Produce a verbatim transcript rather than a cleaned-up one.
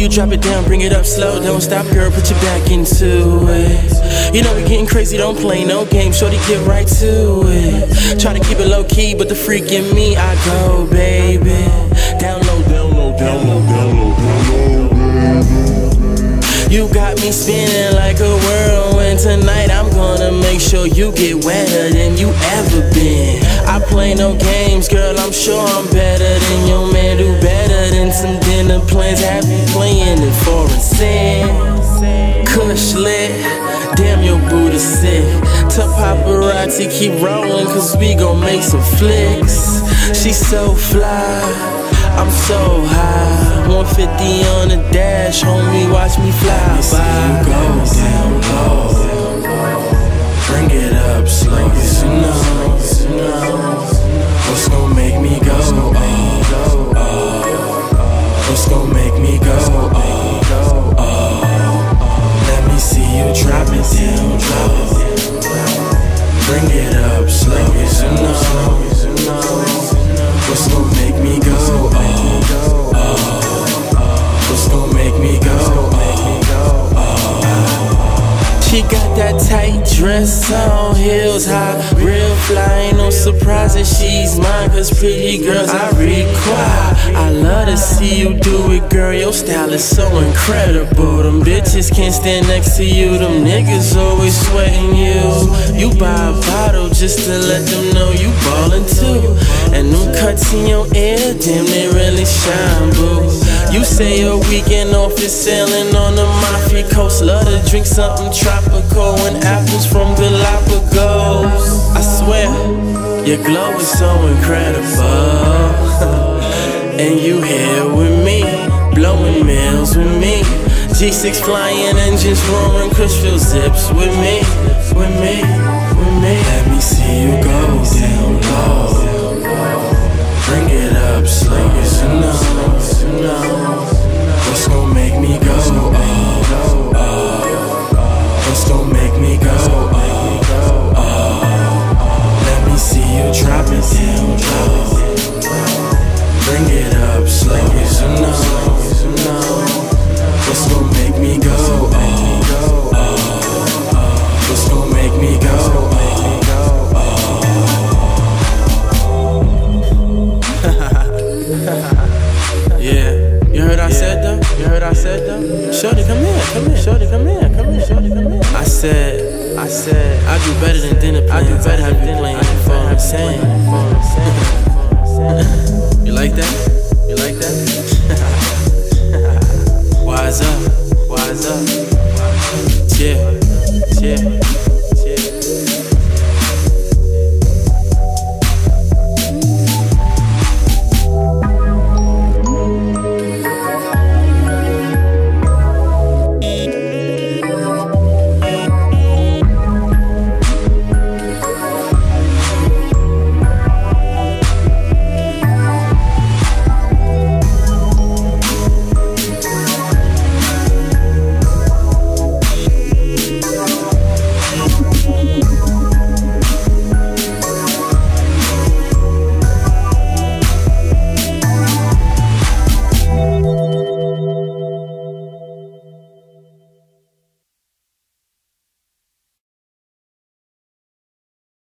you drop it down, bring it up slow. Don't stop, girl, put your back into it. You know we getting crazy, don't play no games. Shorty, get right to it. Try to keep it low key, but the freak in me, I go, baby. Down low, down low, down low, down low, down low, baby. You got me spinning like a whirlwind. Tonight I'm gonna make sure you get wetter than you ever been. I play no games, girl, I'm sure I'm better than your man. Do better than some dinner plans. Have you playing in foreign sin? Kush lit, damn your booty sick. Tell paparazzi keep rolling, cause we gon' make some flicks. She's so fly, I'm so high. one fifty on the dash, homie, watch me fly by. Go down low, bring it up slow. You know, you know what's gon' make me go, oh, oh. What's gon' make me go, oh, oh. Let me see you drop it down low. Bring it up slow. You know, you know what's gon' make me go, oh, oh. What's gon' make me go, oh, oh. She got that tight dress on, heels high, real fly. Ain't no surprise that she's mine, cause pretty girls I require. I love to see you do it, girl, your style is so incredible. Them bitches can't stand next to you, them niggas always sweating you. You buy a bottle just to let them know you ballin' too. And them cuts in your ear, damn, they really shine, boo. You say your weekend off is sailing on the Mafia coast. Love to drink something tropical and apples from Galapagos. I swear, your glow is so incredible. And you here with me, blowing mills with me. G six flying engines roaring, crystal zips with me, with me, with me. Let me see you go down low. Bring it up slow. You know, you know what's gon' make me go, oh, oh. What's gon' make me go, oh, oh. Let me see you drop it down low. Bring it up slow. You know, you know what's gon' make me go, oh, oh. What's gon' make me go, oh, oh. Yeah, you heard I said though? You heard I said though? Shorty, come here, come here. Shorty, come here, come here. Shorty, come here. I said, I said, I do better than dinner plans. I do better than dinner plans. You know what I'm saying?